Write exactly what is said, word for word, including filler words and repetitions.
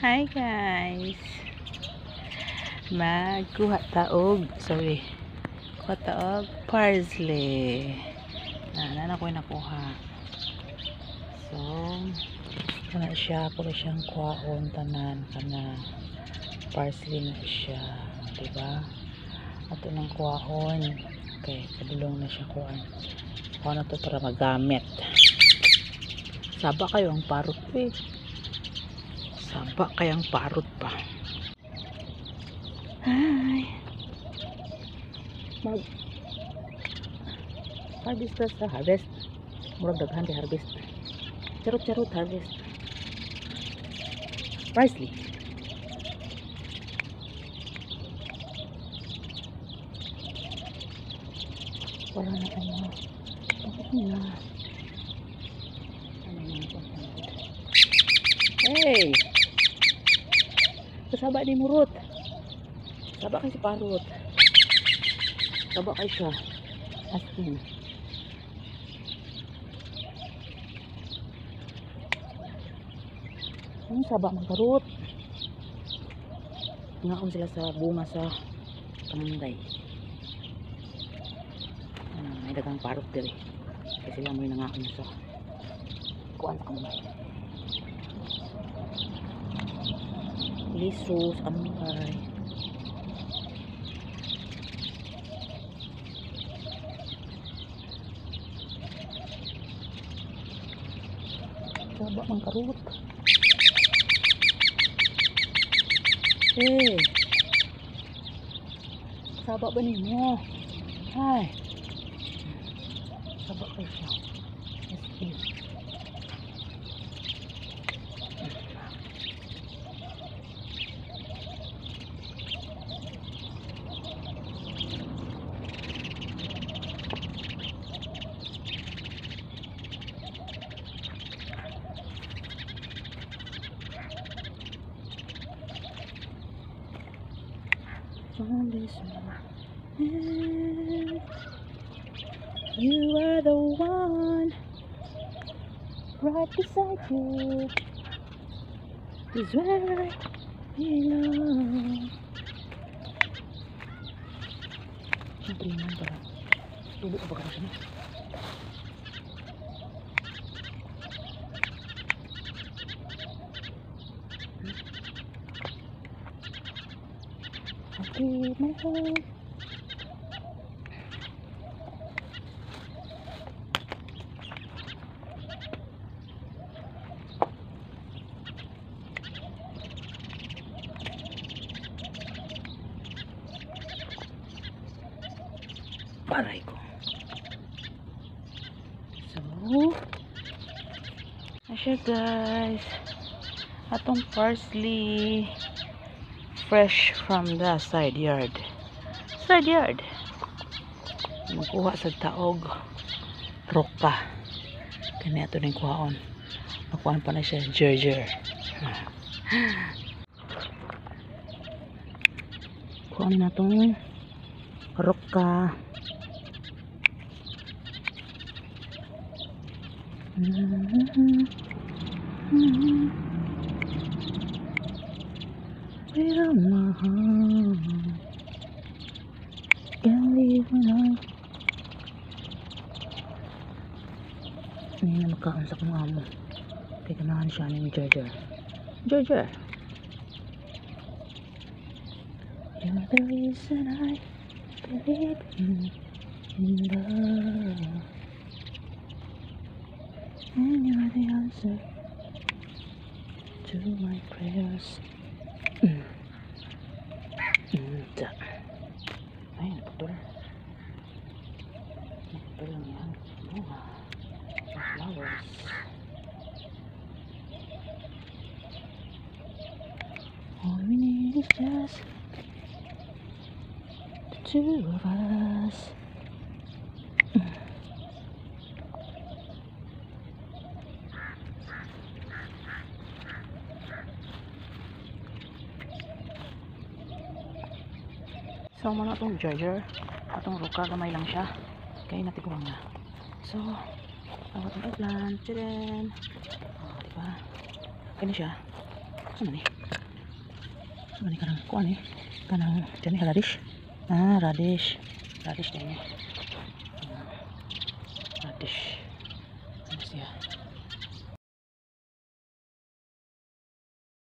Hi guys, magkuha taog, sorry, kuha taog parsley na nana ko nakuha. So kana siya, ako siyang kuhaon tanan kana parsley na siya, diba? Ato nang kuhaon, okay, kadulong na siya kuhaan. Kuha na to para magamit. Saba kayo ang parot eh. Saba kayang parot pa. Hi. Mag harvest sa harvest. Murag daghan di harvest. Charot-charot harvest. Parsley. Wala na ano. Bakit na? Hey! Kasaba ni Murot. Saba kay si Parot. Saba kay siya. Asking. Ano saba ng Parot? Ngaon sila sa bunga sa kamanday. Ano, may dagang Parot diri. Kasi sila mo yung nangaon sa kuwan sa kamanday. Lisos, ampay. Saba mang karot. Eh. Saba ba ninyo? Hay. Saba kayo siya. Yes, you are the one right beside you is where I belong. Siyempre naman para tulo ka ba ka siya? Okay, my home. Paray ko. So, asya guys, atong parsley fresh from the side yard. Side yard. Makuha sa taog roka. Kani ato ning kuhaon. Makuhaan pa na siya jerjer. Kuhaan na itong roka. Mm-hmm. Mm-hmm. Without my heart, can't live alone. Hindi na magkaon sa kong amo. Kaya kanahan siya ng Georgia. Georgia! You're the reason I believe in, in love. And you're the answer to my prayers. Mm. Mm. Ay, naputol. Naputol lang yan. Bunga. Flowers. All we need is just the two of us. So, muna itong Georgia. Itong roka, gamay lang siya. Kaya natiguang na. So, tawag itong eggplant. Tadaan! O, diba? Kaya na siya. Ano ni? Ano kanang kuan eh? Kanang dyan eh, radish. Ah, radish. Radish din eh. Radish.